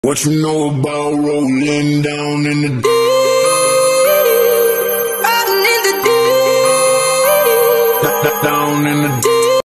What you know about rolling down in the deep? Rolling in the deep. Down in the deep.